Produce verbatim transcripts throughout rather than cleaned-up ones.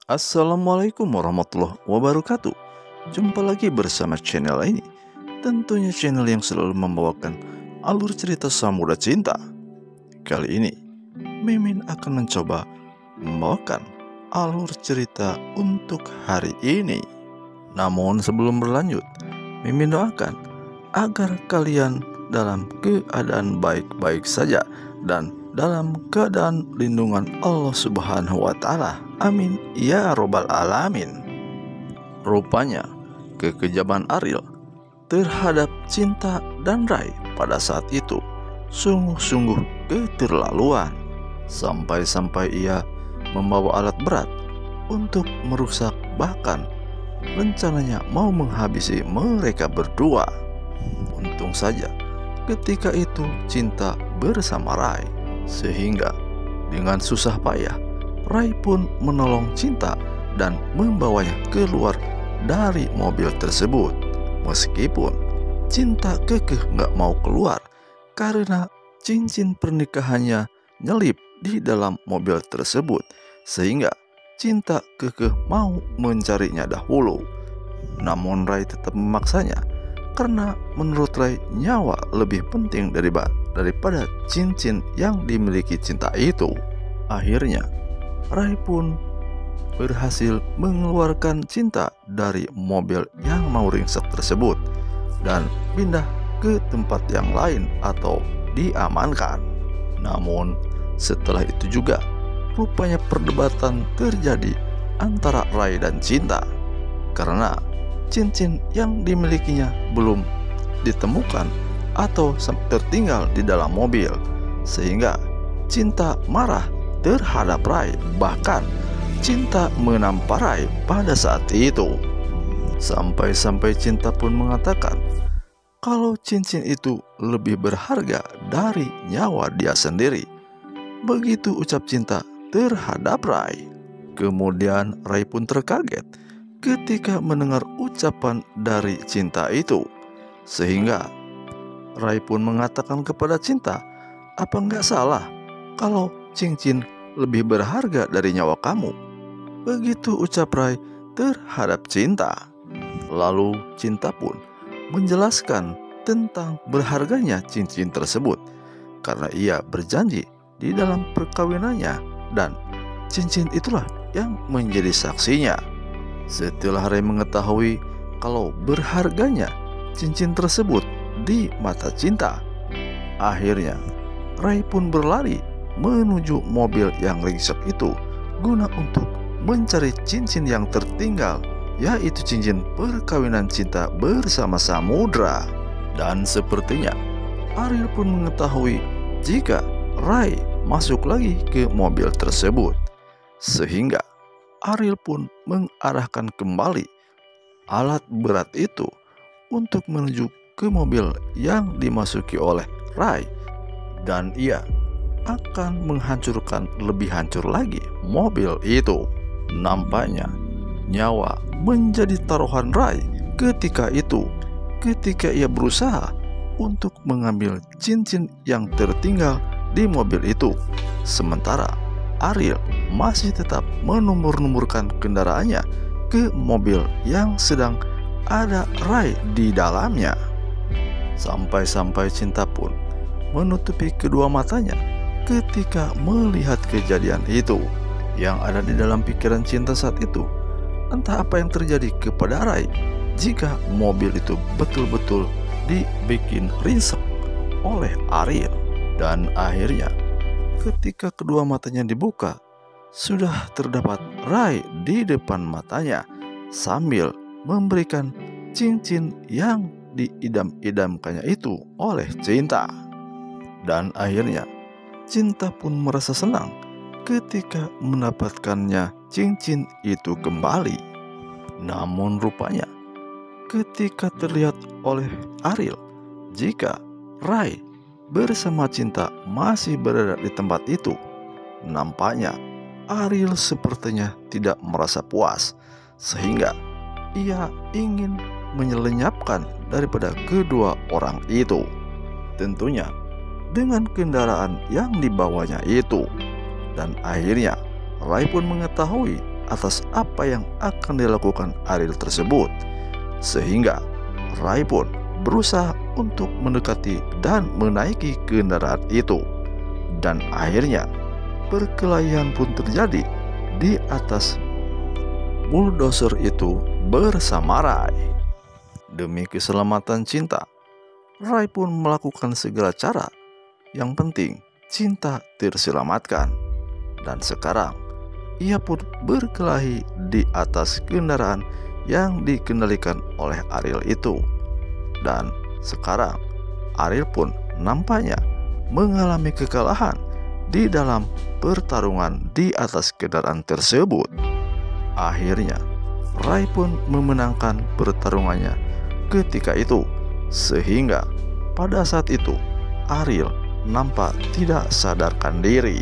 Assalamualaikum warahmatullahi wabarakatuh. Jumpa lagi bersama channel ini. Tentunya channel yang selalu membawakan alur cerita Samudra Cinta. Kali ini Mimin akan mencoba membawakan alur cerita untuk hari ini. Namun sebelum berlanjut, Mimin doakan agar kalian dalam keadaan baik-baik saja dan dalam keadaan lindungan Allah Subhanahu wa Ta'ala. Amin ya robbal alamin. Rupanya kekejaman Ariel terhadap Cinta dan Ray pada saat itu sungguh-sungguh keterlaluan, sampai-sampai ia membawa alat berat untuk merusak, bahkan rencananya mau menghabisi mereka berdua. Untung saja ketika itu Cinta bersama Ray, sehingga dengan susah payah Ray pun menolong Cinta dan membawanya keluar dari mobil tersebut. Meskipun Cinta kekeh gak mau keluar karena cincin pernikahannya nyelip di dalam mobil tersebut, sehingga Cinta kekeh mau mencarinya dahulu. Namun Ray tetap memaksanya karena menurut Ray nyawa lebih penting daripada cincin yang dimiliki Cinta itu. Akhirnya Ray pun berhasil mengeluarkan Cinta dari mobil yang mau ringsek tersebut dan pindah ke tempat yang lain atau diamankan. Namun setelah itu juga rupanya perdebatan terjadi antara Ray dan Cinta karena cincin yang dimilikinya belum ditemukan atau tertinggal di dalam mobil, sehingga Cinta marah terhadap Ray. Bahkan Cinta menampar Ray pada saat itu, sampai-sampai Cinta pun mengatakan kalau cincin itu lebih berharga dari nyawa dia sendiri. Begitu ucap Cinta terhadap Ray. Kemudian Ray pun terkaget ketika mendengar ucapan dari Cinta itu, sehingga Ray pun mengatakan kepada Cinta, apa nggak salah kalau cincin lebih berharga dari nyawa kamu? Begitu ucap Ray terhadap Cinta. Lalu Cinta pun menjelaskan tentang berharganya cincin tersebut karena ia berjanji di dalam perkawinannya, dan cincin itulah yang menjadi saksinya. Setelah Ray mengetahui kalau berharganya cincin tersebut di mata Cinta, akhirnya Ray pun berlari menuju mobil yang ringsek itu guna untuk mencari cincin yang tertinggal, yaitu cincin perkawinan Cinta bersama Samudra. Dan sepertinya Ariel pun mengetahui jika Ray masuk lagi ke mobil tersebut, sehingga Ariel pun mengarahkan kembali alat berat itu untuk menuju ke mobil yang dimasuki oleh Ray, dan ia akan menghancurkan lebih hancur lagi mobil itu. Nampaknya nyawa menjadi taruhan Ray ketika itu, ketika ia berusaha untuk mengambil cincin yang tertinggal di mobil itu, sementara Ariel masih tetap menumur-numurkan kendaraannya ke mobil yang sedang ada Ray di dalamnya. Sampai-sampai Cinta pun menutupi kedua matanya ketika melihat kejadian itu. Yang ada di dalam pikiran Cinta saat itu, entah apa yang terjadi kepada Ray jika mobil itu betul-betul dibikin ringsek oleh Ariel. Dan akhirnya ketika kedua matanya dibuka, sudah terdapat Ray di depan matanya sambil memberikan cincin yang diidam-idamkannya itu oleh Cinta. Dan akhirnya Cinta pun merasa senang ketika mendapatkannya cincin itu kembali. Namun rupanya ketika terlihat oleh Ariel jika Ray bersama Cinta masih berada di tempat itu, nampaknya Ariel sepertinya tidak merasa puas, sehingga ia ingin menyelenyapkan daripada kedua orang itu, tentunya dengan kendaraan yang dibawanya itu. Dan akhirnya Ray pun mengetahui atas apa yang akan dilakukan Ariel tersebut, sehingga Ray pun berusaha untuk mendekati dan menaiki kendaraan itu. Dan akhirnya perkelahian pun terjadi di atas bulldozer itu bersama Ray. Demi keselamatan Cinta, Ray pun melakukan segala cara. Yang penting Cinta terselamatkan. Dan sekarang ia pun berkelahi di atas kendaraan yang dikendalikan oleh Ariel itu. Dan sekarang Ariel pun nampaknya mengalami kekalahan di dalam pertarungan di atas kendaraan tersebut. Akhirnya Ray pun memenangkan pertarungannya ketika itu, sehingga pada saat itu Ariel nampak tidak sadarkan diri.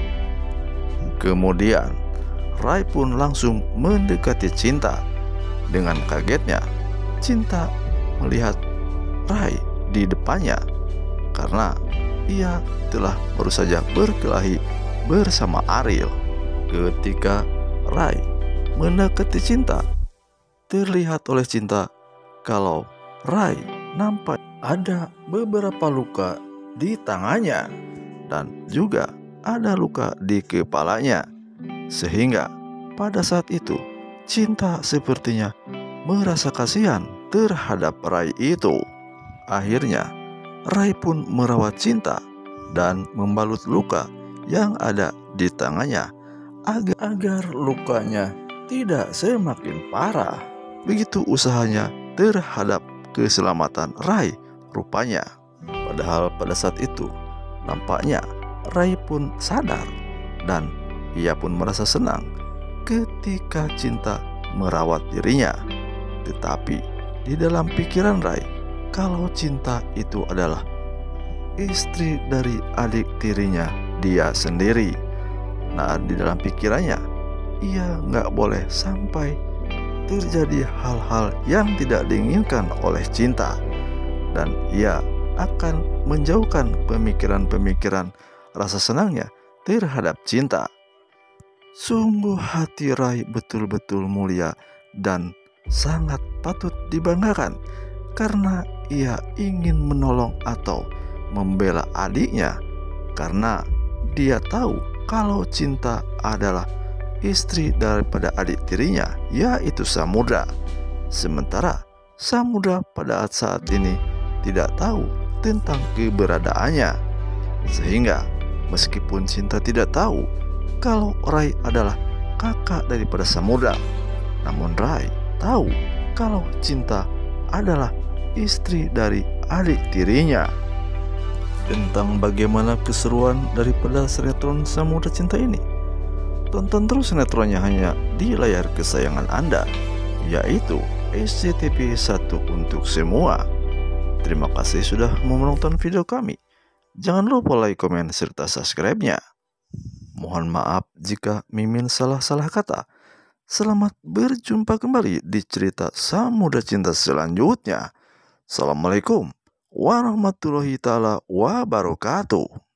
Kemudian Ray pun langsung mendekati Cinta. Dengan kagetnya Cinta melihat Ray di depannya, karena ia telah baru saja berkelahi bersama Ariel. Ketika Ray mendekati Cinta, terlihat oleh Cinta kalau Ray nampak ada beberapa luka di tangannya dan juga ada luka di kepalanya, sehingga pada saat itu Cinta sepertinya merasa kasihan terhadap Ray itu. Akhirnya Ray pun merawat Cinta dan membalut luka yang ada di tangannya agar, agar lukanya tidak semakin parah. Begitu usahanya terhadap keselamatan Ray rupanya. Padahal pada saat itu nampaknya Ray pun sadar dan ia pun merasa senang ketika Cinta merawat dirinya. Tetapi di dalam pikiran Ray, kalau Cinta itu adalah istri dari adik tirinya dia sendiri. Nah, di dalam pikirannya ia nggak boleh sampai terjadi hal-hal yang tidak diinginkan oleh Cinta, dan ia akan menjauhkan pemikiran-pemikiran rasa senangnya terhadap Cinta. Sungguh hati Ray betul-betul mulia dan sangat patut dibanggakan, karena ia ingin menolong atau membela adiknya, karena dia tahu kalau Cinta adalah istri daripada adik tirinya, yaitu Samudra. Sementara Samudra pada saat ini tidak tahu tentang keberadaannya, sehingga meskipun Cinta tidak tahu kalau Ray adalah kakak daripada Samudra, namun Ray tahu kalau Cinta adalah istri dari adik tirinya. Tentang bagaimana keseruan daripada sinetron Samudra Cinta ini, tonton terus sinetronnya hanya di layar kesayangan Anda, yaitu S C T V satu untuk semua. Terima kasih sudah menonton video kami. Jangan lupa like, komen, serta subscribe-nya. Mohon maaf jika Mimin salah-salah kata. Selamat berjumpa kembali di cerita Samudra Cinta selanjutnya. Assalamualaikum warahmatullahi taala wabarakatuh.